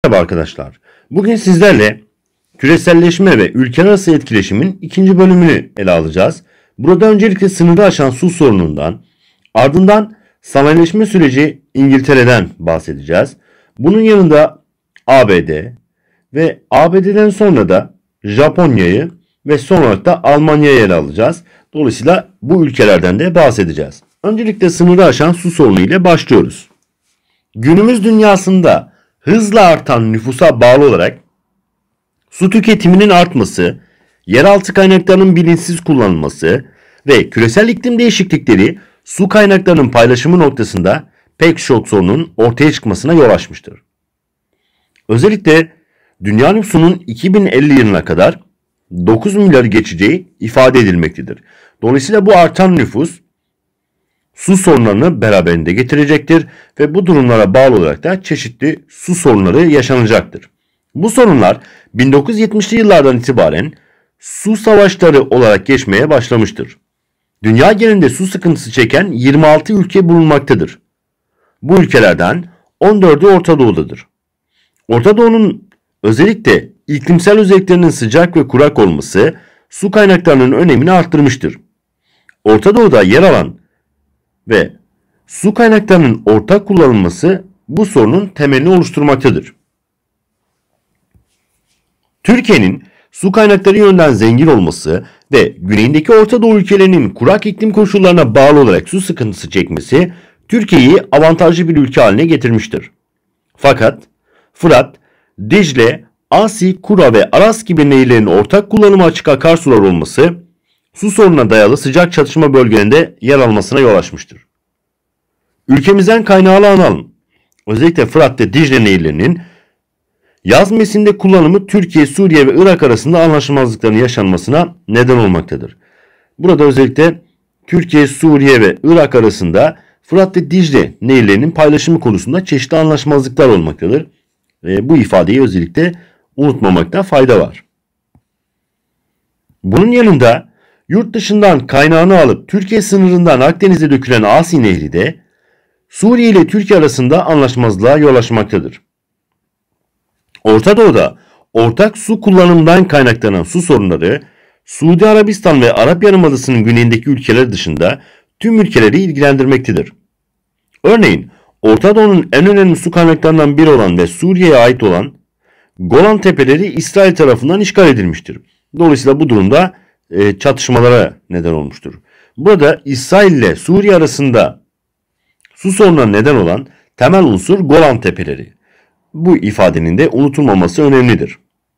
Merhaba arkadaşlar. Bugün sizlerle küreselleşme ve ülkeler arası etkileşimin ikinci bölümünü ele alacağız. Burada öncelikle sınırı aşan su sorunundan, ardından sanayileşme süreci İngiltere'den bahsedeceğiz. Bunun yanında ABD ve ABD'den sonra da Japonya'yı ve son olarak da Almanya'yı ele alacağız. Dolayısıyla bu ülkelerden de bahsedeceğiz. Öncelikle sınırı aşan su sorunu ile başlıyoruz. Günümüz dünyasında hızla artan nüfusa bağlı olarak su tüketiminin artması, yeraltı kaynaklarının bilinçsiz kullanılması ve küresel iklim değişiklikleri su kaynaklarının paylaşımı noktasında pek çok sorunun ortaya çıkmasına yol açmıştır. Özellikle dünya nüfusunun 2050 yılına kadar 9 milyarı geçeceği ifade edilmektedir. Dolayısıyla bu artan nüfus su sorunlarını beraberinde getirecektir ve bu durumlara bağlı olarak da çeşitli su sorunları yaşanacaktır. Bu sorunlar 1970'li yıllardan itibaren su savaşları olarak geçmeye başlamıştır. Dünya genelinde su sıkıntısı çeken 26 ülke bulunmaktadır. Bu ülkelerden 14'ü Orta Doğu'dadır. Orta Doğu'nun özellikle iklimsel özelliklerinin sıcak ve kurak olması su kaynaklarının önemini arttırmıştır. Orta Doğu'da yer alan ve su kaynaklarının ortak kullanılması bu sorunun temelini oluşturmaktadır. Türkiye'nin su kaynakları yönden zengin olması ve güneyindeki Orta Doğu ülkelerinin kurak iklim koşullarına bağlı olarak su sıkıntısı çekmesi Türkiye'yi avantajlı bir ülke haline getirmiştir. Fakat Fırat, Dicle, Asi, Kura ve Aras gibi nehirlerin ortak kullanıma açık akarsular olması su sorununa dayalı sıcak çatışma bölgelerinde yer almasına yol açmıştır. Ülkemizden kaynağını alalım. Özellikle Fırat ve Dicle nehirlerinin yaz mevsiminde kullanımı Türkiye, Suriye ve Irak arasında anlaşmazlıkların yaşanmasına neden olmaktadır. Burada özellikle Türkiye, Suriye ve Irak arasında Fırat ve Dicle nehirlerinin paylaşımı konusunda çeşitli anlaşmazlıklar olmaktadır. Bu ifadeyi özellikle unutmamakta fayda var. Bunun yanında yurt dışından kaynağını alıp Türkiye sınırından Akdeniz'e dökülen Asi Nehri de Suriye ile Türkiye arasında anlaşmazlığa yol açmaktadır. Orta Doğu'da ortak su kullanımından kaynaklanan su sorunları Suudi Arabistan ve Arap Yarımadası'nın güneyindeki ülkeler dışında tüm ülkeleri ilgilendirmektedir. Örneğin Orta Doğu'nun en önemli su kaynaklarından biri olan ve Suriye'ye ait olan Golan Tepeleri İsrail tarafından işgal edilmiştir. Dolayısıyla bu durumda çatışmalara neden olmuştur. Burada İsrail ile Suriye arasında su sorununa neden olan temel unsur Golan Tepeleri. Bu ifadenin de unutulmaması önemlidir.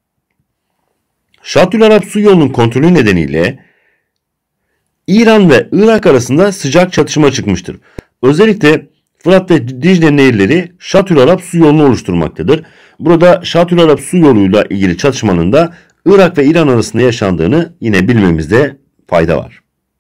Şatül Arap su yolunun kontrolü nedeniyle İran ve Irak arasında sıcak çatışma çıkmıştır. Özellikle Fırat ve Dicle nehirleri Şatül Arap su yolunu oluşturmaktadır. Burada Şatül Arap su yoluyla ilgili çatışmanın da Irak ve İran arasında yaşandığını yine bilmemizde fayda var.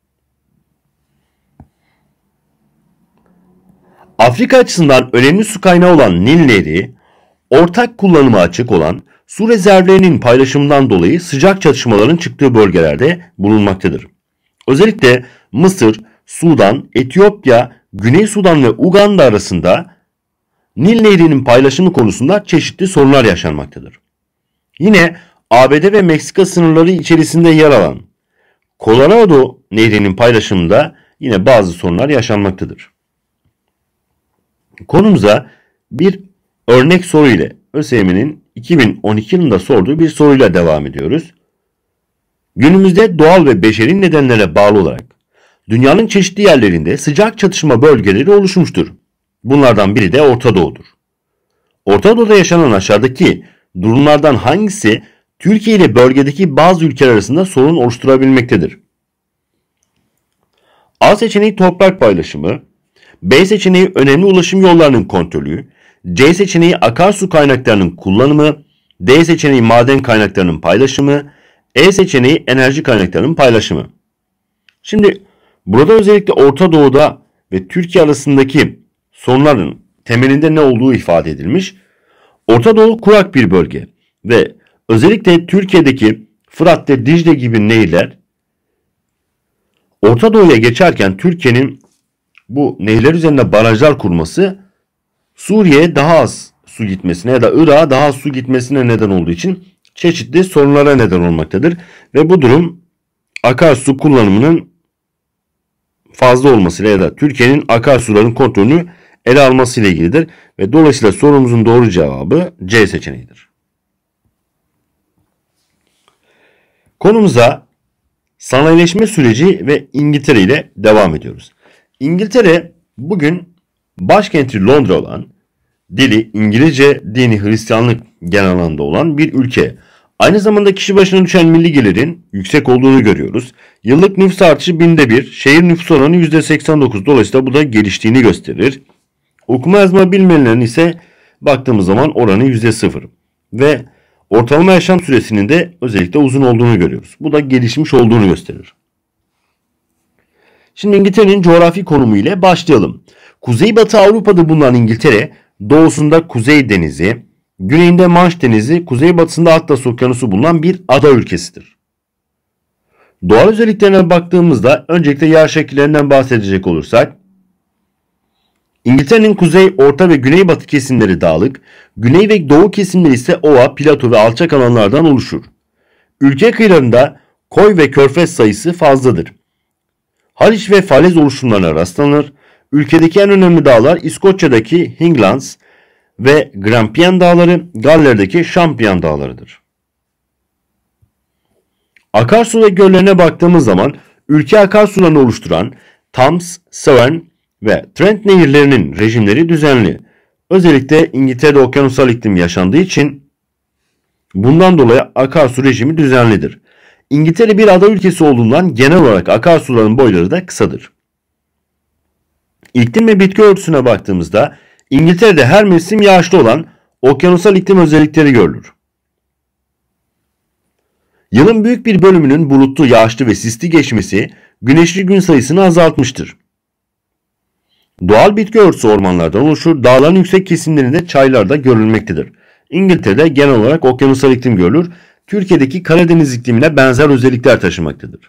Afrika açısından önemli su kaynağı olan Nil Nehri, ortak kullanıma açık olan su rezervlerinin paylaşımından dolayı sıcak çatışmaların çıktığı bölgelerde bulunmaktadır. Özellikle Mısır, Sudan, Etiyopya, Güney Sudan ve Uganda arasında Nil Nehri'nin paylaşımı konusunda çeşitli sorunlar yaşanmaktadır. Yine ABD ve Meksika sınırları içerisinde yer alan Colorado Nehri'nin paylaşımında yine bazı sorunlar yaşanmaktadır. Konumuza bir örnek soru ile ÖSYM'nin 2012 yılında sorduğu bir soruyla devam ediyoruz. Günümüzde doğal ve beşeri nedenlere bağlı olarak dünyanın çeşitli yerlerinde sıcak çatışma bölgeleri oluşmuştur. Bunlardan biri de Orta Doğu'dur. Orta Doğu'da yaşanan aşağıdaki durumlardan hangisi Türkiye ile bölgedeki bazı ülkeler arasında sorun oluşturabilmektedir? A seçeneği toprak paylaşımı, B seçeneği önemli ulaşım yollarının kontrolü, C seçeneği akarsu kaynaklarının kullanımı, D seçeneği maden kaynaklarının paylaşımı, E seçeneği enerji kaynaklarının paylaşımı. Şimdi burada özellikle Orta Doğu'da ve Türkiye arasındaki sorunların temelinde ne olduğu ifade edilmiş. Orta Doğu kurak bir bölge ve özellikle Türkiye'deki Fırat ve Dicle gibi nehirler Orta Doğu'ya geçerken Türkiye'nin bu nehirler üzerinde barajlar kurması Suriye'ye daha az su gitmesine ya da Irak'a daha az su gitmesine neden olduğu için çeşitli sorunlara neden olmaktadır. Ve bu durum akarsu kullanımının fazla olmasıyla ya da Türkiye'nin akarsuların kontrolünü ele almasıyla ilgilidir. Ve dolayısıyla sorumuzun doğru cevabı C seçeneğidir. Konumuza sanayileşme süreci ve İngiltere ile devam ediyoruz. İngiltere bugün başkenti Londra olan, dili İngilizce, dini Hristiyanlık genel anlamda olan bir ülke. Aynı zamanda kişi başına düşen milli gelirin yüksek olduğunu görüyoruz. Yıllık nüfus artışı 1/1000, şehir nüfus oranı %89. Dolayısıyla bu da geliştiğini gösterir. Okuma yazma bilmeyenlerin ise baktığımız zaman oranı %0. Ve ortalama yaşam süresinin de özellikle uzun olduğunu görüyoruz. Bu da gelişmiş olduğunu gösterir. Şimdi İngiltere'nin coğrafi konumu ile başlayalım. Kuzeybatı Avrupa'da bulunan İngiltere, doğusunda Kuzey Denizi, güneyinde Manş Denizi, kuzeybatısında Atlas Okyanusu bulunan bir ada ülkesidir. Doğal özelliklerine baktığımızda öncelikle yer şekillerinden bahsedecek olursak, İngiltere'nin kuzey, orta ve güneybatı kesimleri dağlık, güney ve doğu kesimleri ise ova, plato ve alçak alanlardan oluşur. Ülke kıyılarında koy ve körfez sayısı fazladır. Haliç ve falez oluşumlarına rastlanır. Ülkedeki en önemli dağlar İskoçya'daki Highlands ve Grampian Dağları, Galler'deki Champion Dağları'dır. Akarsu ve göllerine baktığımız zaman ülke akarsularını oluşturan Thames, Severn ve Trent nehirlerinin rejimleri düzenli. Özellikle İngiltere'de okyanusal iklim yaşandığı için bundan dolayı akarsu rejimi düzenlidir. İngiltere bir ada ülkesi olduğundan genel olarak akarsuların boyları da kısadır. İklim ve bitki örtüsüne baktığımızda İngiltere'de her mevsim yağışlı olan okyanusal iklim özellikleri görülür. Yılın büyük bir bölümünün bulutlu, yağışlı ve sisli geçmesi güneşli gün sayısını azaltmıştır. Doğal bitki örtüsü ormanlardan oluşur, dağların yüksek kesimlerinde çaylar da görülmektedir. İngiltere'de genel olarak okyanusal iklim görülür, Türkiye'deki Karadeniz iklimine benzer özellikler taşımaktadır.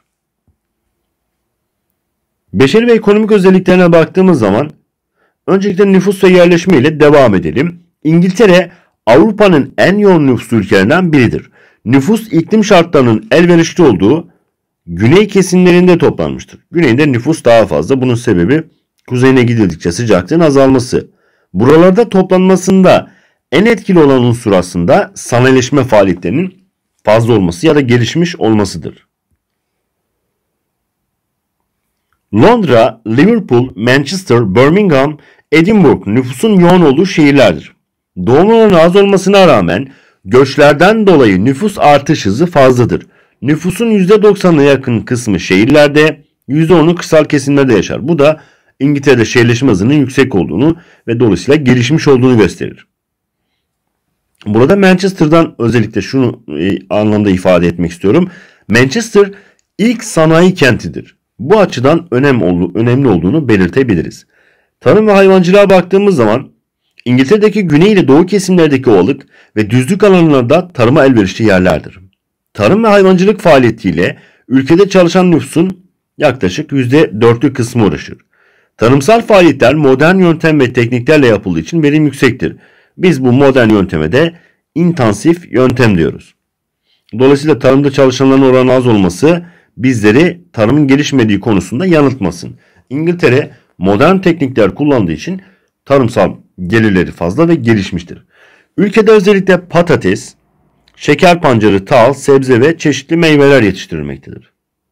Beşeri ve ekonomik özelliklerine baktığımız zaman öncelikle nüfus ve yerleşme ile devam edelim. İngiltere Avrupa'nın en yoğun nüfuslu ülkelerinden biridir. Nüfus iklim şartlarının elverişli olduğu güney kesimlerinde toplanmıştır. Güneyde nüfus daha fazla. Bunun sebebi kuzeyine gidildikçe sıcaklığın azalması. Buralarda toplanmasında en etkili olan unsur aslında sanayileşme faaliyetlerinin fazla olması ya da gelişmiş olmasıdır. Londra, Liverpool, Manchester, Birmingham, Edinburgh nüfusun yoğun olduğu şehirlerdir. Doğum oranı az olmasına rağmen göçlerden dolayı nüfus artış hızı fazladır. Nüfusun %90'ına yakın kısmı şehirlerde, %10'u kırsal kesimlerde yaşar. Bu da İngiltere'de şehirleşme hızının yüksek olduğunu ve dolayısıyla gelişmiş olduğunu gösterir. Burada Manchester'dan özellikle şunu anlamda ifade etmek istiyorum. Manchester ilk sanayi kentidir. Bu açıdan önemli olduğunu belirtebiliriz. Tarım ve hayvancılığa baktığımız zaman İngiltere'deki güney ile doğu kesimlerdeki ovalık ve düzlük alanlarda tarıma elverişli yerlerdir. Tarım ve hayvancılık faaliyetiyle ülkede çalışan nüfusun yaklaşık %4'lük kısmı uğraşır. Tarımsal faaliyetler modern yöntem ve tekniklerle yapıldığı için verim yüksektir. Biz bu modern yönteme de intensif yöntem diyoruz. Dolayısıyla tarımda çalışanların oranı az olması bizleri tarımın gelişmediği konusunda yanıltmasın. İngiltere modern teknikler kullandığı için tarımsal gelirleri fazla ve gelişmiştir. Ülkede özellikle patates, şeker pancarı, tahıl, sebze ve çeşitli meyveler yetiştirilmektedir.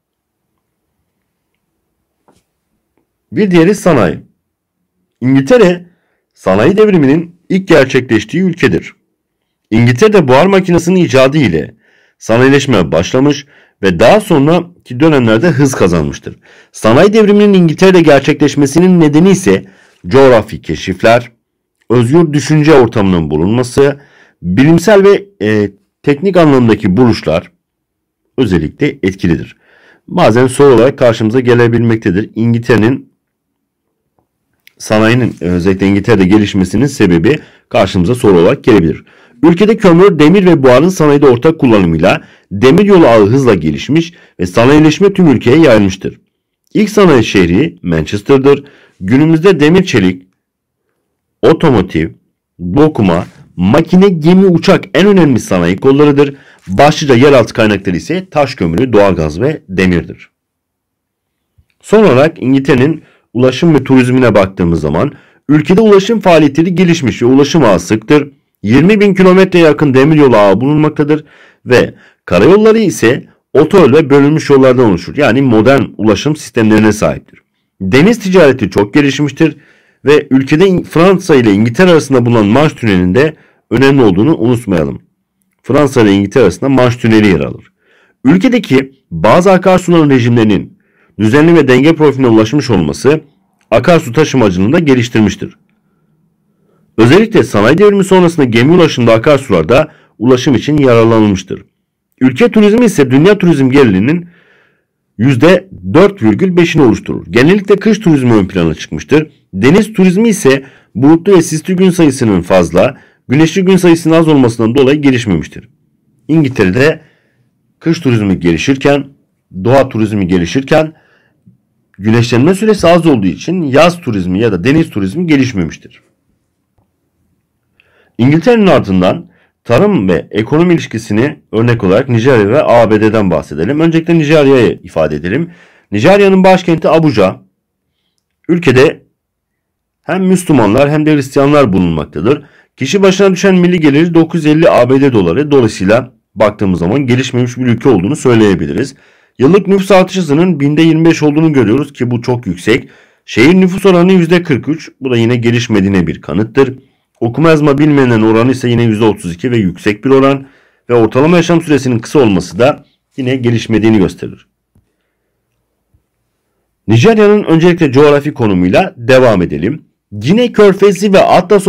Bir diğeri sanayi. İngiltere sanayi devriminin ilk gerçekleştiği ülkedir. İngiltere'de buhar makinesinin icadı ile sanayileşme başlamış ve daha sonraki dönemlerde hız kazanmıştır. Sanayi devriminin İngiltere'de gerçekleşmesinin nedeni ise coğrafi keşifler, özgür düşünce ortamının bulunması, bilimsel ve teknik anlamdaki buluşlar özellikle etkilidir. Bazen soru olarak karşımıza gelebilmektedir. İngiltere'nin sanayinin özellikle İngiltere'de gelişmesinin sebebi karşımıza soru olarak gelebilir. Ülkede kömür, demir ve buharın sanayide ortak kullanımıyla demiryolu ağı hızla gelişmiş ve sanayileşme tüm ülkeye yayılmıştır. İlk sanayi şehri Manchester'dır. Günümüzde demir çelik, otomotiv, dokuma, Makine, gemi, uçak en önemli sanayi kollarıdır. Başlıca yeraltı kaynakları ise taş kömürü, doğalgaz ve demirdir. Son olarak İngiltere'nin ulaşım ve turizmine baktığımız zaman ülkede ulaşım faaliyetleri gelişmiş ve ulaşım ağı sıktır. 20 bin kilometreye yakın demiryolu ağı bulunmaktadır ve karayolları ise otoyol ve bölünmüş yollardan oluşur. Yani modern ulaşım sistemlerine sahiptir. Deniz ticareti çok gelişmiştir ve ülkede Fransa ile İngiltere arasında bulunan Manş Tüneli'nin de önemli olduğunu unutmayalım. Fransa ile İngiltere arasında Manş Tüneli yer alır. Ülkedeki bazı akarsuların rejimlerinin düzenli ve denge profiline ulaşmış olması akarsu taşımacılığını da geliştirmiştir. Özellikle sanayi devrimi sonrasında gemi ulaşımında akarsularda ulaşım için yararlanılmıştır. Ülke turizmi ise dünya turizm gelirinin %4,5'ini oluşturur. Genellikle kış turizmi ön plana çıkmıştır. Deniz turizmi ise bulutlu ve sisli gün sayısının fazla, güneşli gün sayısının az olmasından dolayı gelişmemiştir. İngiltere'de kış turizmi gelişirken, doğa turizmi gelişirken güneşlenme süresi az olduğu için yaz turizmi ya da deniz turizmi gelişmemiştir. İngiltere'nin ardından tarım ve ekonomi ilişkisini örnek olarak Nijerya ve ABD'den bahsedelim. Öncelikle Nijerya'yı ifade edelim. Nijerya'nın başkenti Abuja. Ülkede hem Müslümanlar hem de Hristiyanlar bulunmaktadır. Kişi başına düşen milli geliri 950 ABD doları. Dolayısıyla baktığımız zaman gelişmemiş bir ülke olduğunu söyleyebiliriz. Yıllık nüfus artış hızının binde 25 olduğunu görüyoruz ki bu çok yüksek. Şehir nüfus oranı %43. Bu da yine gelişmediğine bir kanıttır. Okuma yazma bilmeyenlerin oranı ise yine %32 ve yüksek bir oran ve ortalama yaşam süresinin kısa olması da yine gelişmediğini gösterir. Nijerya'nın öncelikle coğrafi konumuyla devam edelim. Gine Körfezi ve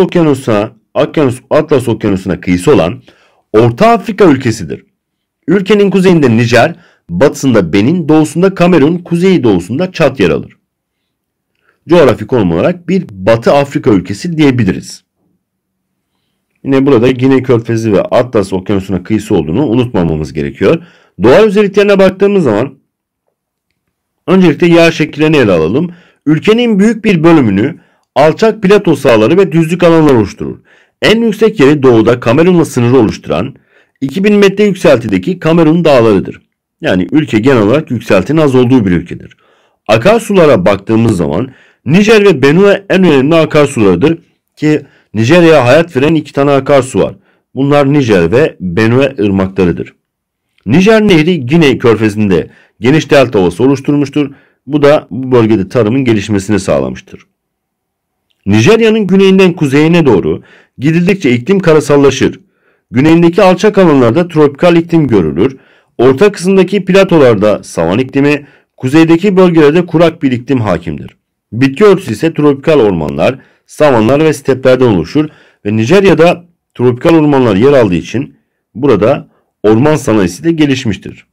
Atlas Okyanusu'na kıyısı olan Orta Afrika ülkesidir. Ülkenin kuzeyinde Nijer, batısında Benin, doğusunda Kamerun, kuzeydoğusunda Çad yer alır. Coğrafi konum olarak bir Batı Afrika ülkesi diyebiliriz. Yine burada Gine Körfezi ve Atlas Okyanusu'na kıyısı olduğunu unutmamamız gerekiyor. Doğa özelliklerine baktığımız zaman öncelikle yer şekillerini ele alalım. Ülkenin büyük bir bölümünü alçak plato sahaları ve düzlük alanlar oluşturur. En yüksek yeri doğuda Kamerun'la sınırı oluşturan 2000 metre yükseltideki Kamerun dağlarıdır. Yani ülke genel olarak yükseltinin az olduğu bir ülkedir. Akarsulara baktığımız zaman Nijer ve Benue en önemli akarsularıdır ki Nijerya'ya hayat veren iki tane akarsu var. Bunlar Nijer ve Benue ırmaklarıdır. Nijer Nehri Gine Körfezi'nde geniş delta ovası oluşturmuştur. Bu da bu bölgede tarımın gelişmesini sağlamıştır. Nijerya'nın güneyinden kuzeyine doğru gidildikçe iklim karasallaşır. Güneyindeki alçak alanlarda tropikal iklim görülür. Orta kısımdaki platolarda savan iklimi, kuzeydeki bölgelerde kurak bir iklim hakimdir. Bitki örtüsü ise tropikal ormanlar, savanlar ve steplerden oluşur ve Nijerya'da tropikal ormanlar yer aldığı için burada orman sanayisi de gelişmiştir.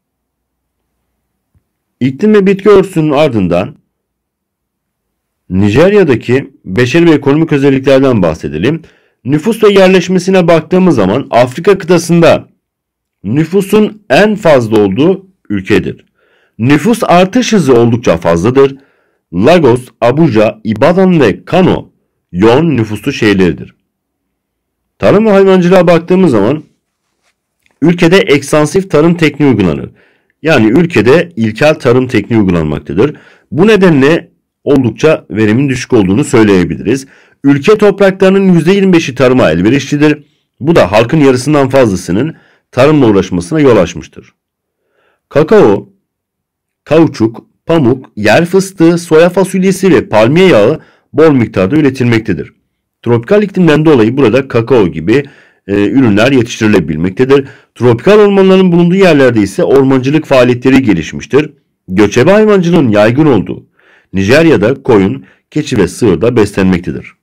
İklim ve bitki örtüsünün ardından Nijerya'daki beşeri ve ekonomik özelliklerden bahsedelim. Nüfus ve yerleşmesine baktığımız zaman Afrika kıtasında nüfusun en fazla olduğu ülkedir. Nüfus artış hızı oldukça fazladır. Lagos, Abuja, Ibadan ve Kano yoğun nüfuslu şehirleridir. Tarım ve hayvancılığa baktığımız zaman ülkede ekstansif tarım tekniği uygulanır. Yani ülkede ilkel tarım tekniği uygulanmaktadır. Bu nedenle oldukça verimin düşük olduğunu söyleyebiliriz. Ülke topraklarının %25'i tarıma elverişlidir. Bu da halkın yarısından fazlasının tarımla uğraşmasına yol açmıştır. Kakao, kauçuk, pamuk, yer fıstığı, soya fasulyesi ve palmiye yağı bol miktarda üretilmektedir. Tropikal iklimden dolayı burada kakao gibi ürünler yetiştirilebilmektedir. Tropikal ormanların bulunduğu yerlerde ise ormancılık faaliyetleri gelişmiştir. Göçebe hayvancılığın yaygın olduğu Nijerya'da koyun, keçi ve sığır da beslenmektedir.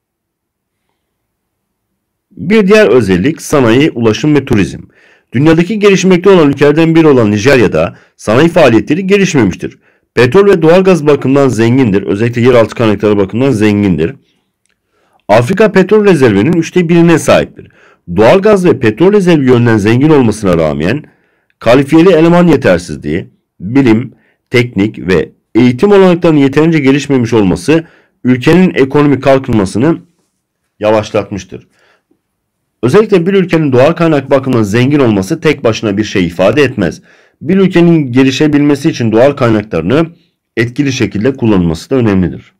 Bir diğer özellik sanayi, ulaşım ve turizm. Dünyadaki gelişmekte olan ülkelerden biri olan Nijerya'da sanayi faaliyetleri gelişmemiştir. Petrol ve doğalgaz bakımından zengindir. Özellikle yeraltı kaynakları bakımından zengindir. Afrika petrol rezervinin 1/3'üne sahiptir. Doğalgaz ve petrol rezervi yönden zengin olmasına rağmen kalifiyeli eleman yetersizliği, bilim, teknik ve eğitim olanaklarının yeterince gelişmemiş olması ülkenin ekonomik kalkınmasını yavaşlatmıştır. Özellikle bir ülkenin doğal kaynak bakımından zengin olması tek başına bir şey ifade etmez. Bir ülkenin gelişebilmesi için doğal kaynaklarını etkili şekilde kullanılması da önemlidir.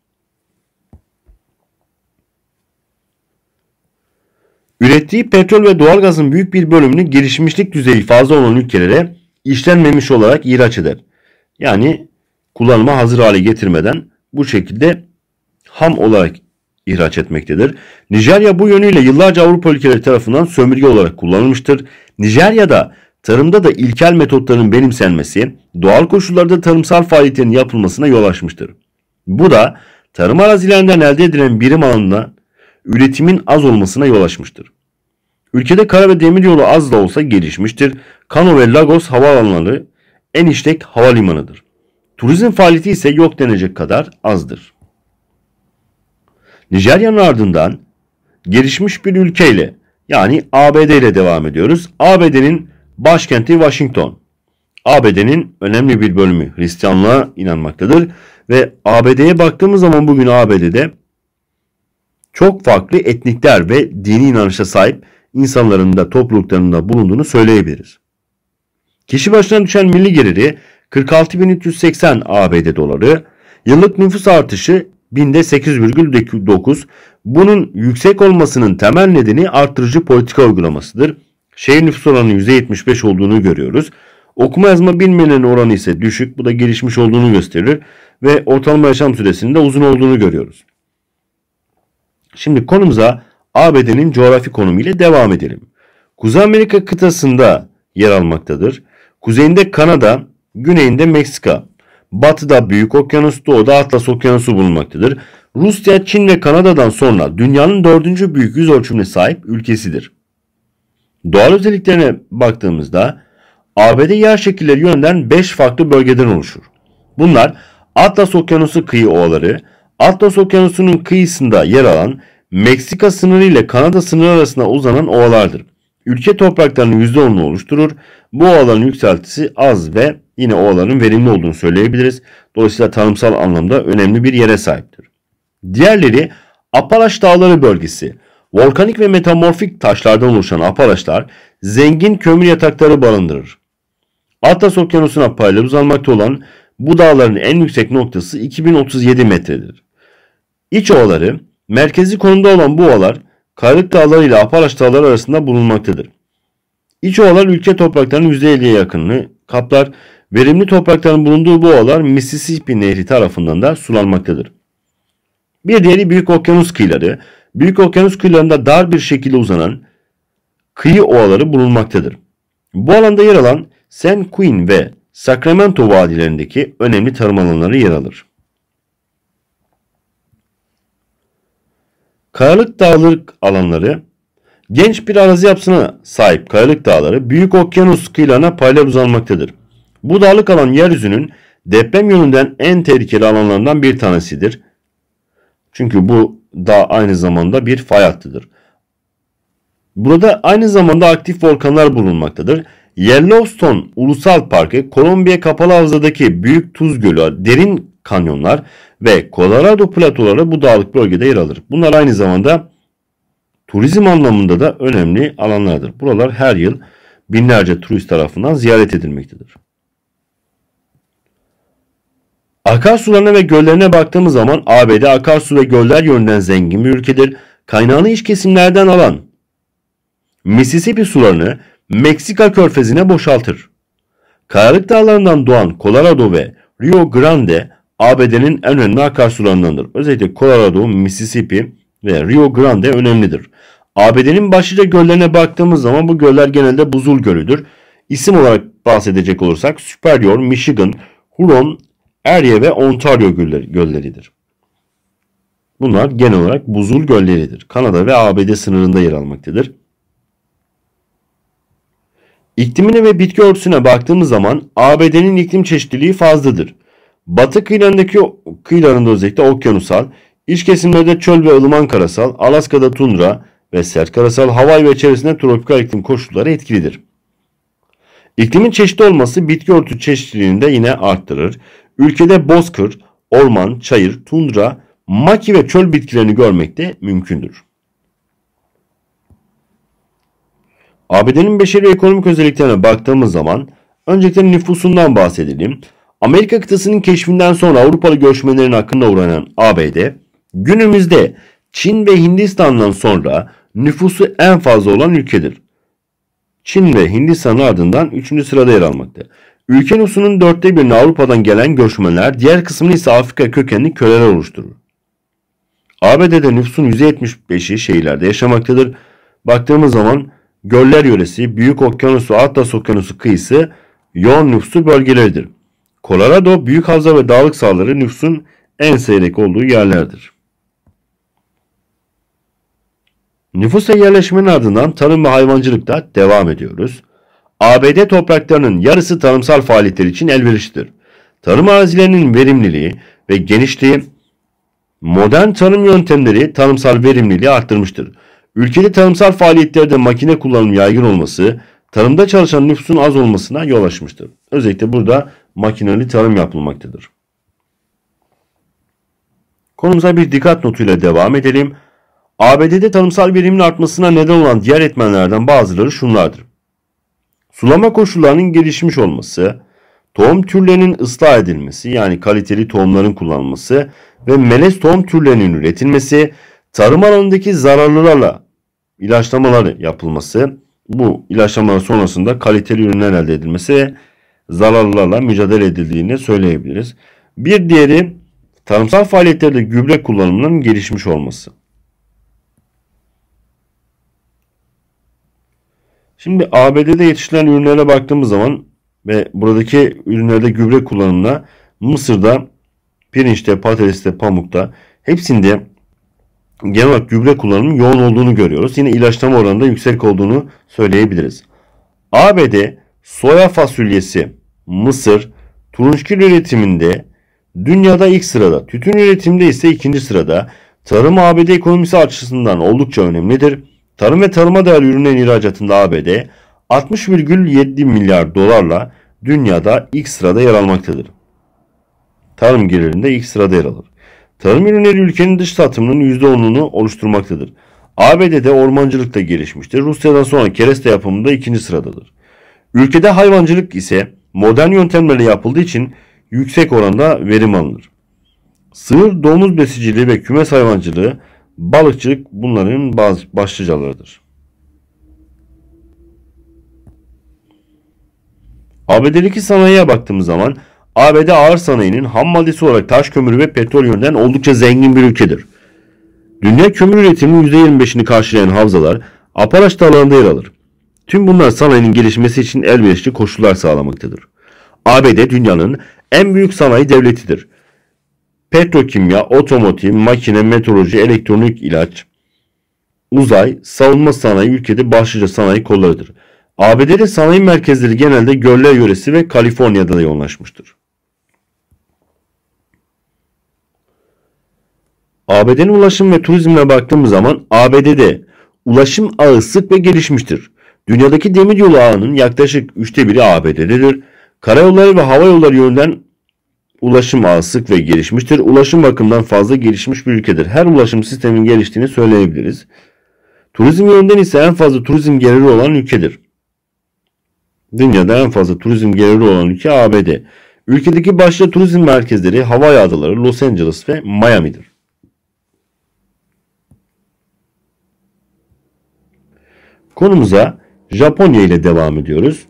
Ürettiği petrol ve doğalgazın büyük bir bölümünü gelişmişlik düzeyi fazla olan ülkelere işlenmemiş olarak ihraç eder. Yani kullanıma hazır hale getirmeden bu şekilde ham olarak ihraç etmektedir. Nijerya bu yönüyle yıllarca Avrupa ülkeleri tarafından sömürge olarak kullanılmıştır. Nijerya'da tarımda da ilkel metotların benimsenmesi, doğal koşullarda tarımsal faaliyetlerin yapılmasına yol açmıştır. Bu da tarım arazilerinden elde edilen birim alanında üretimin az olmasına yol açmıştır. Ülkede kara ve demiryolu az da olsa gelişmiştir. Kano ve Lagos havaalanları en işlek havalimanıdır. Turizm faaliyeti ise yok denecek kadar azdır. Nijerya'nın ardından gelişmiş bir ülkeyle yani ABD ile devam ediyoruz. ABD'nin başkenti Washington. ABD'nin önemli bir bölümü Hristiyanlığa inanmaktadır ve ABD'ye baktığımız zaman bugün ABD'de çok farklı etnikler ve dini inanışa sahip insanların da topluluklarında bulunduğunu söyleyebiliriz. Kişi başına düşen milli geliri 46.380 ABD doları, yıllık nüfus artışı binde 8,9. Bunun yüksek olmasının temel nedeni arttırıcı politika uygulamasıdır. Şehir nüfus oranının %75 olduğunu görüyoruz. Okuma yazma bilmeyenlerin oranı ise düşük. Bu da gelişmiş olduğunu gösterir ve ortalama yaşam süresinin de uzun olduğunu görüyoruz. Şimdi konumuza ABD'nin coğrafi konumu ile devam edelim. Kuzey Amerika kıtasında yer almaktadır. Kuzeyinde Kanada, güneyinde Meksika, batıda Büyük Okyanus, doğuda Atlas Okyanusu bulunmaktadır. Rusya, Çin ve Kanada'dan sonra dünyanın 4. büyük yüz ölçümüne sahip ülkesidir. Doğal özelliklerine baktığımızda ABD yer şekilleri yönünden 5 farklı bölgeden oluşur. Bunlar Atlas Okyanusu kıyı ovaları, Atlas Okyanusu'nun kıyısında yer alan Meksika sınırı ile Kanada sınırı arasında uzanan ovalardır. Ülke topraklarının %10'unu oluşturur. Bu ovaların yükseltisi az ve yine ovaların verimli olduğunu söyleyebiliriz. Dolayısıyla tarımsal anlamda önemli bir yere sahiptir. Diğerleri Apalaş Dağları bölgesi. Volkanik ve metamorfik taşlardan oluşan Apalaşlar zengin kömür yatakları barındırır. Atlas Okyanusu'na paralel uzanmakta olan bu dağların en yüksek noktası 2037 metredir. İç ovaları, merkezi konumda olan bu ovalar Kayalık Dağları ile Apalaş Dağları arasında bulunmaktadır. İç ovalar ülke topraklarının %50'ye yakınını kaplar. Verimli toprakların bulunduğu bu ovalar Mississippi Nehri tarafından da sulanmaktadır. Bir diğeri Büyük Okyanus kıyıları. Büyük Okyanus kıyılarında dar bir şekilde uzanan kıyı ovaları bulunmaktadır. Bu alanda yer alan San Quentin ve Sacramento vadilerindeki önemli tarım alanları yer alır. Kayalık dağlık alanları, genç bir arazi yapısına sahip kayalık dağları Büyük Okyanus kıyılarına paralel uzanmaktadır. Bu dağlık alan yeryüzünün deprem yönünden en tehlikeli alanlarından bir tanesidir. Çünkü bu dağ aynı zamanda bir fay hattıdır. Burada aynı zamanda aktif volkanlar bulunmaktadır. Yellowstone Ulusal Parkı, Kolombiya Kapalı Havza'daki Büyük Tuz Gölü, derin kanyonlar ve Colorado platoları bu dağlık bölgede yer alır. Bunlar aynı zamanda turizm anlamında da önemli alanlardır. Buralar her yıl binlerce turist tarafından ziyaret edilmektedir. Akarsularına ve göllerine baktığımız zaman ABD akarsu ve göller yönünden zengin bir ülkedir. Kaynağını iç kesimlerden alan Mississippi sularını Meksika körfezine boşaltır. Kayalık dağlarından doğan Colorado ve Rio Grande ABD'nin en önemli akarsularındandır. Özellikle Colorado, Mississippi ve Rio Grande önemlidir. ABD'nin başlıca göllerine baktığımız zaman bu göller genelde buzul gölüdür. İsim olarak bahsedecek olursak Superior, Michigan, Huron, Erie ve Ontario gölleridir. Bunlar genel olarak buzul gölleridir. Kanada ve ABD sınırında yer almaktadır. İklimine ve bitki örtüsüne baktığımız zaman ABD'nin iklim çeşitliliği fazladır. Batı kıyılarında özellikle okyanusal, iç kesimlerde çöl ve ılıman karasal, Alaska'da tundra ve sert karasal, Hawaii ve çevresinde tropikal iklim koşulları etkilidir. İklimin çeşitli olması bitki örtü çeşitliliğini de yine arttırır. Ülkede bozkır, orman, çayır, tundra, maki ve çöl bitkilerini görmek de mümkündür. ABD'nin beşeri ve ekonomik özelliklerine baktığımız zaman öncelikle nüfusundan bahsedelim. Amerika kıtasının keşfinden sonra Avrupalı göçmenlerin hakkında uğranan ABD, günümüzde Çin ve Hindistan'dan sonra nüfusu en fazla olan ülkedir. Çin ve Hindistan'ın ardından 3. sırada yer almakta. Ülke nüfusunun 1/4'ünü Avrupa'dan gelen göçmenler, diğer kısmını ise Afrika kökenli köleler oluşturur. ABD'de nüfusun %75'i şehirlerde yaşamaktadır. Baktığımız zaman göller yöresi, Büyük Okyanusu, Atlas Okyanusu kıyısı yoğun nüfuslu bölgeleridir. Colorado, büyük havza ve dağlık sahaları nüfusun en seyrek olduğu yerlerdir. Nüfus ve yerleşmenin ardından tarım ve hayvancılıkta devam ediyoruz. ABD topraklarının yarısı tarımsal faaliyetler için elverişlidir. Tarım arazilerinin verimliliği ve genişliği, modern tarım yöntemleri tarımsal verimliliği arttırmıştır. Ülkede tarımsal faaliyetlerde makine kullanımı yaygın olması, tarımda çalışan nüfusun az olmasına yol açmıştır. Özellikle burada makineli tarım yapılmaktadır. Konumuza bir dikkat notuyla devam edelim. ABD'de tarımsal verimin artmasına neden olan diğer etmenlerden bazıları şunlardır. Sulama koşullarının gelişmiş olması, tohum türlerinin ıslah edilmesi yani kaliteli tohumların kullanılması ve melez tohum türlerinin üretilmesi, tarım alanındaki zararlılarla ilaçlamaları yapılması, bu ilaçlamalar sonrasında kaliteli ürünler elde edilmesi ve zararlılarla mücadele edildiğini söyleyebiliriz. Bir diğeri tarımsal faaliyetlerde gübre kullanımının gelişmiş olması. Şimdi ABD'de yetiştirilen ürünlere baktığımız zaman ve buradaki ürünlerde gübre kullanımına Mısır'da, pirinçte, patateste, pamukta hepsinde genel olarak gübre kullanımının yoğun olduğunu görüyoruz. Yine ilaçlama oranında yüksek olduğunu söyleyebiliriz. ABD soya fasulyesi, mısır, turunçgil üretiminde dünyada ilk sırada, tütün üretiminde ise ikinci sırada. Tarım ABD ekonomisi açısından oldukça önemlidir. Tarım ve tarıma değer ürünlerin ihracatında ABD 60,7 milyar dolarla dünyada ilk sırada yer almaktadır. Tarım gelirinde ilk sırada yer alır. Tarım ürünleri ülkenin dış satımının %10'unu oluşturmaktadır. ABD'de ormancılık da gelişmiştir. Rusya'dan sonra kereste yapımında ikinci sıradadır. Ülkede hayvancılık ise modern yöntemlerle yapıldığı için yüksek oranda verim alınır. Sığır, domuz besiciliği ve kümes hayvancılığı, balıkçılık bunların bazı başlıcalarıdır. ABD'deki sanayiye baktığımız zaman ABD ağır sanayinin ham maddesi olarak taş kömürü ve petrol yönünden oldukça zengin bir ülkedir. Dünya kömür üretiminin %25'ini karşılayan havzalar Apalaç dağlarında yer alır. Tüm bunlar sanayinin gelişmesi için elverişli koşullar sağlamaktadır. ABD dünyanın en büyük sanayi devletidir. Petrokimya, otomotiv, makine, meteoroloji, elektronik, ilaç, uzay, savunma sanayi ülkede başlıca sanayi kollarıdır. ABD'de sanayi merkezleri genelde göller yöresi ve Kaliforniya'da da yoğunlaşmıştır. ABD'nin ulaşım ve turizmine baktığımız zaman ABD'de ulaşım ağı sık ve gelişmiştir. Dünyadaki demiryolu ağının yaklaşık 1/3'ü ABD'dedir. Karayolları ve hava yolları yönünden ulaşım ağı sık ve gelişmiştir. Ulaşım bakımından fazla gelişmiş bir ülkedir. Her ulaşım sisteminin geliştiğini söyleyebiliriz. Turizm yönünden ise en fazla turizm geliri olan ülkedir. Dünyada en fazla turizm geliri olan ülke ABD. Ülkedeki başlıca turizm merkezleri Hawaii adaları, Los Angeles ve Miami'dir. Konumuza Japonya ile devam ediyoruz.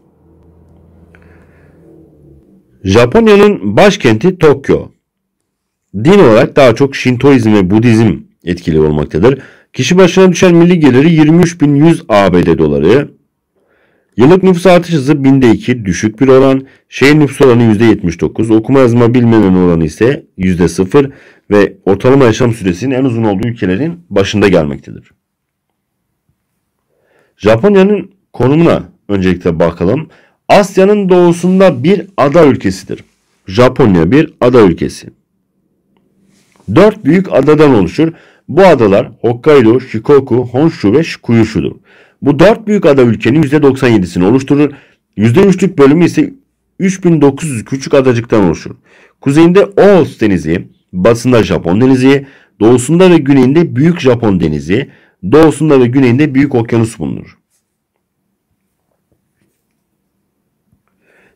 Japonya'nın başkenti Tokyo. Din olarak daha çok Şintoizm ve Budizm etkili olmaktadır. Kişi başına düşen milli geliri 23.100 ABD doları. Yıllık nüfus artış hızı binde 2, düşük bir oran. Şehir nüfus oranı %79, okuma yazma bilmeyen oranı ise %0 ve ortalama yaşam süresinin en uzun olduğu ülkelerin başında gelmektedir. Japonya'nın konumuna öncelikle bakalım. Asya'nın doğusunda bir ada ülkesidir. Japonya bir ada ülkesi. 4 büyük adadan oluşur. Bu adalar Hokkaido, Shikoku, Honshu ve Kyushu'dur. Bu 4 büyük ada ülkenin %97'sini oluşturur. %3'lük bölümü ise 3900 küçük adacıktan oluşur. Kuzeyinde Okhotsk Denizi, batısında Japon Denizi, doğusunda ve güneyinde Büyük Japon Denizi, doğusunda ve güneyinde Büyük Okyanus bulunur.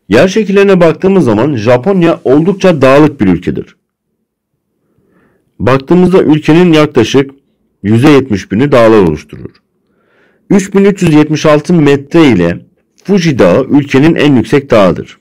Yer şekillerine baktığımız zaman Japonya oldukça dağlık bir ülkedir. Baktığımızda ülkenin yaklaşık %71'ini dağlar oluşturur. 3376 metre ile Fuji Dağı ülkenin en yüksek dağıdır.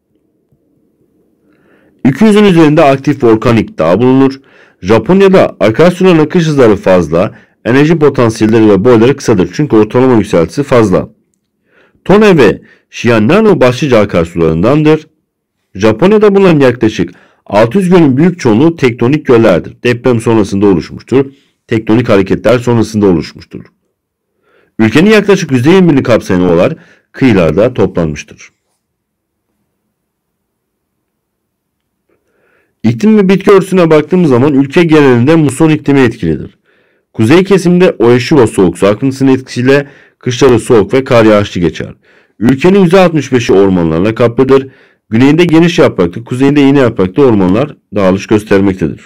200'ün üzerinde aktif volkanik dağ bulunur. Japonya'da akarsuların akış hızları fazla, enerji potansiyelleri ve boyları kısadır çünkü ortalama yükseltisi fazla. Tone ve Shinano başlıca akarsularındandır. Japonya'da bulunan yaklaşık 600 gölün büyük çoğunluğu tektonik göllerdir. Deprem sonrasında oluşmuştur. Tektonik hareketler sonrasında oluşmuştur. Ülkenin yaklaşık %21'ini kapsayan ovalar kıyılarda toplanmıştır. İklim ve bitki örtüsüne baktığımız zaman ülke genelinde muson iklimi etkilidir. Kuzey kesimde Oeshiwo soğuk su akıntısının etkisiyle kışları soğuk ve kar yağışlı geçer. Ülkenin %65'i ormanlarla kaplıdır. Güneyinde geniş yapraklı, kuzeyinde iğne yapraklı ormanlar dağılış göstermektedir.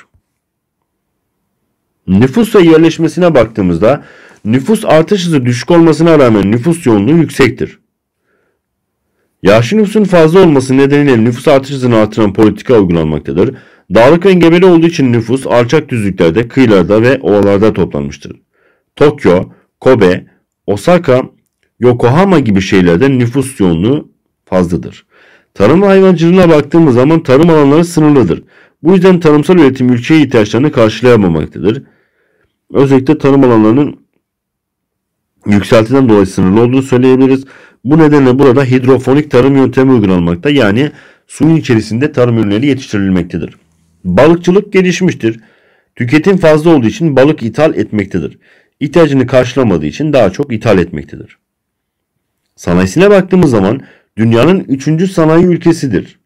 Nüfus ve yerleşmesine baktığımızda nüfus artış hızı düşük olmasına rağmen nüfus yoğunluğu yüksektir. Yaşlı nüfusun fazla olması nedeniyle nüfus artış hızını artıran politika uygulanmaktadır. Dağlık ve engebeli olduğu için nüfus alçak düzlüklerde, kıyılarda ve ovalarda toplanmıştır. Tokyo, Kobe, Osaka, Yokohama gibi şehirlerde nüfus yoğunluğu fazladır. Tarım ve hayvancılığına baktığımız zaman tarım alanları sınırlıdır. Bu yüzden tarımsal üretim ülkeye ihtiyaçlarını karşılayamamaktadır. Özellikle tarım alanlarının yükseltiden dolayı sınırlı olduğunu söyleyebiliriz. Bu nedenle burada hidrofonik tarım yöntemi uygulanmakta, yani suyun içerisinde tarım ürünleri yetiştirilmektedir. Balıkçılık gelişmiştir. Tüketim fazla olduğu için balık ithal etmektedir. İhtiyacını karşılamadığı için daha çok ithal etmektedir. Sanayisine baktığımız zaman dünyanın 3. sanayi ülkesidir.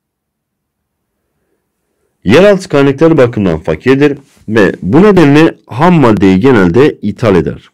Yeraltı kaynakları bakımından fakirdir ve bu nedenle ham maddeyi genelde ithal eder.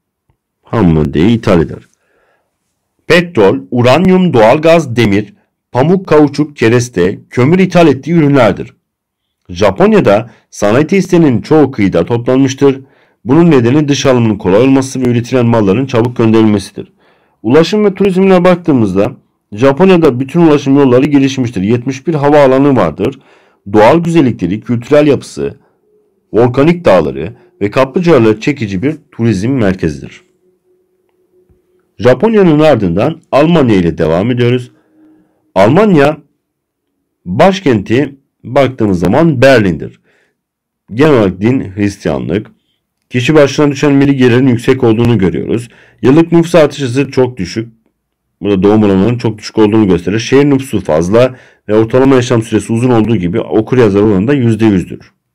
Petrol, uranyum, doğalgaz, demir, pamuk, kauçuk, kereste, kömür ithal ettiği ürünlerdir. Japonya'da sanayi tesislerinin çoğu kıyıda toplanmıştır. Bunun nedeni dış alımının kolay olması ve üretilen malların çabuk gönderilmesidir. Ulaşım ve turizmine baktığımızda Japonya'da bütün ulaşım yolları gelişmiştir. 71 havaalanı vardır. Doğal güzellikleri, kültürel yapısı, volkanik dağları ve kaplıcalarla çekici bir turizm merkezidir. Japonya'nın ardından Almanya ile devam ediyoruz. Almanya başkenti baktığımız zaman Berlin'dir. Genel olarak din Hristiyanlık. Kişi başına düşen milli gelirin yüksek olduğunu görüyoruz. Yıllık nüfus artış hızı çok düşük. Burada doğum oranlarının çok düşük olduğunu gösterir. Şehir nüfusu fazla ve ortalama yaşam süresi uzun olduğu gibi okuryazar oranı da %100'dür.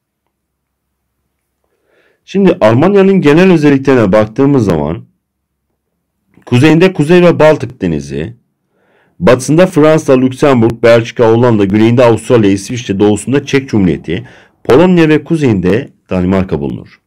Şimdi Almanya'nın genel özelliklerine baktığımız zaman kuzeyinde Kuzey ve Baltık Denizi, batısında Fransa, Lüksemburg, Belçika, Hollanda, güneyinde Avustralya, İsviçre, doğusunda Çek Cumhuriyeti, Polonya ve kuzeyinde Danimarka bulunur.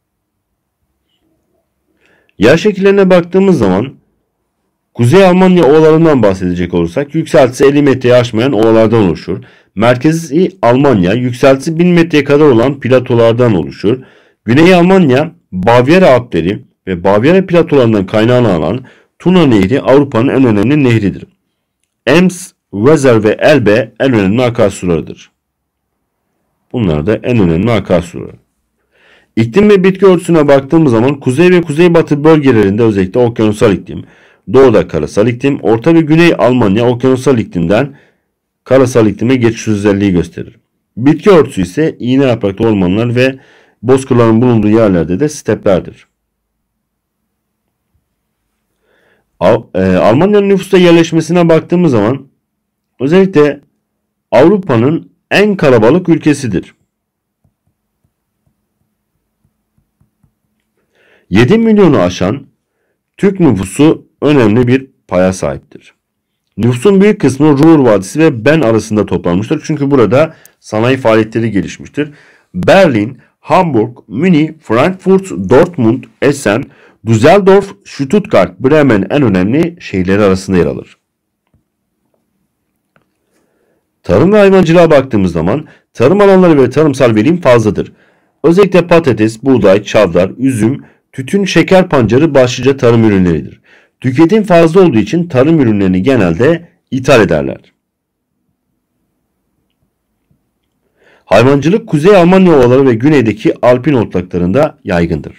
Yer şekillerine baktığımız zaman Kuzey Almanya ovalarından bahsedecek olursak yükseltisi 50 metreyi aşmayan ovalardan oluşur. Merkezi Almanya yükseltisi 1000 metreye kadar olan platolardan oluşur. Güney Almanya Bavyera Alpleri ve Bavyera platolarından kaynağını alan Tuna Nehri Avrupa'nın en önemli nehridir. Ems, Weser ve Elbe en önemli akarsularıdır. Bunlar da en önemli akarsular. İklim ve bitki örtüsüne baktığımız zaman kuzey ve kuzeybatı bölgelerinde özellikle okyanusal iklim, doğuda karasal iklim, orta ve güney Almanya okyanusal iklimden karasal iklime geçiş özelliği gösterir. Bitki örtüsü ise iğne yapraklı ormanlar ve bozkırların bulunduğu yerlerde de steplerdir. Almanya'nın nüfusta yerleşmesine baktığımız zaman özellikle Avrupa'nın en kalabalık ülkesidir. 7 milyonu aşan Türk nüfusu önemli bir paya sahiptir. Nüfusun büyük kısmı Ruhr Vadisi ve Ben arasında toplanmıştır. Çünkü burada sanayi faaliyetleri gelişmiştir. Berlin, Hamburg, Münih, Frankfurt, Dortmund, Essen, Düsseldorf, Stuttgart, Bremen en önemli şehirleri arasında yer alır. Tarım ve hayvancılığa baktığımız zaman tarım alanları ve tarımsal verim fazladır. Özellikle patates, buğday, çavdar, üzüm, tütün, şeker pancarı başlıca tarım ürünleridir. Tüketim fazla olduğu için tarım ürünlerini genelde ithal ederler. Hayvancılık Kuzey Almanya ovaları ve güneydeki Alpin otlaklarında yaygındır.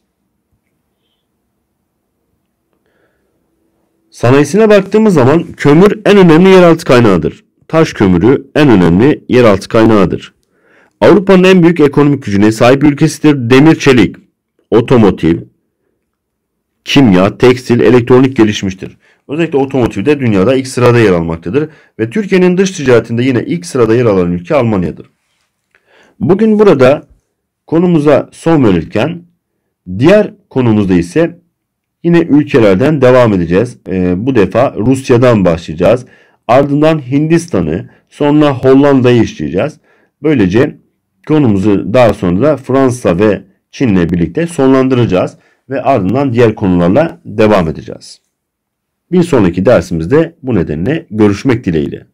Sanayisine baktığımız zaman kömür en önemli yeraltı kaynağıdır. Taş kömürü en önemli yeraltı kaynağıdır. Avrupa'nın en büyük ekonomik gücüne sahip ülkesidir. Demir, çelik, otomotiv, kimya, tekstil, elektronik gelişmiştir. Özellikle otomotivde dünyada ilk sırada yer almaktadır. Ve Türkiye'nin dış ticaretinde yine ilk sırada yer alan ülke Almanya'dır. Bugün burada konumuza son verirken diğer konumuzda ise yine ülkelerden devam edeceğiz. Bu defa Rusya'dan başlayacağız. Ardından Hindistan'ı, sonra Hollanda'yı işleyeceğiz. Böylece konumuzu daha sonra da Fransa ve Çin'le birlikte sonlandıracağız ve ardından diğer konularla devam edeceğiz. Bir sonraki dersimizde bu nedenle görüşmek dileğiyle.